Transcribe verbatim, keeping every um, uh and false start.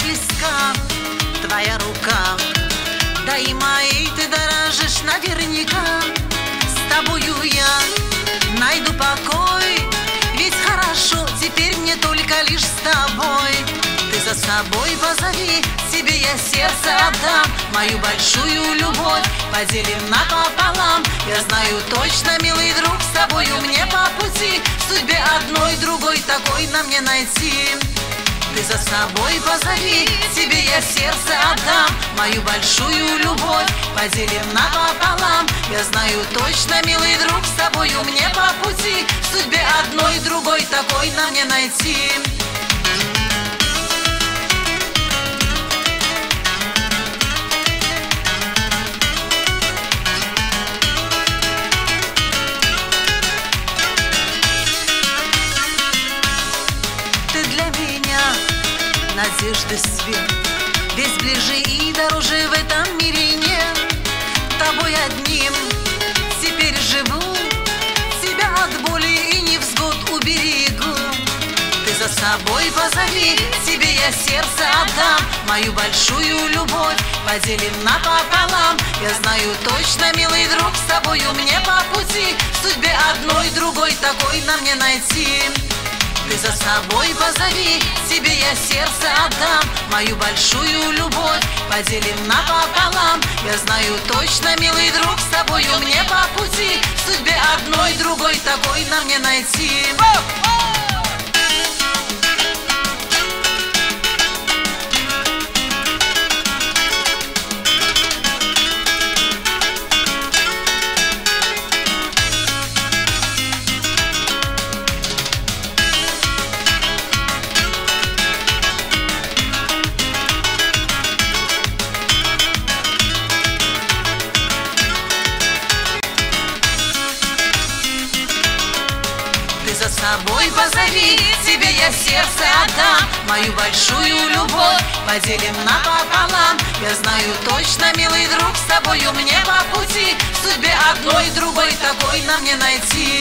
близка твоя рука. Да и моей ты дорожишь наверняка. С тобою я найду покой, ведь хорошо теперь мне только лишь с тобой. Ты за собой позови, себе я сердце отдам. Мою большую любовь поделим напополам. Я знаю точно, милый друг, с тобою мне по пути. В судьбе одной, другой такой нам не найти. Ты за собой позови, себе я сердце отдам. Мою большую любовь поделим напополам. Я знаю точно, милый друг, с тобою мне по пути. В судьбе одной, другой такой нам не найти. Ты для меня надежды свет, весь ближе и дороже в этом мире нет. Тобой одним теперь живу, тебя от боли и невзгод уберегу. Ты за собой позови, тебе я сердце отдам. Мою большую любовь поделим напополам. Я знаю точно, милый друг, с тобою мне по пути. В судьбе одной, другой такой нам не найти. Ты за собой позови, тебе я сердце отдам. Мою большую любовь поделим напополам. Я знаю точно, милый друг, с тобою мне по пути. В судьбе одной, другой такой нам не найти. За собой позови, тебе я сердце отдам. Мою большую любовь поделим напополам. Я знаю точно, милый друг, с тобою мне по пути. В судьбе одной, другой такой нам не найти.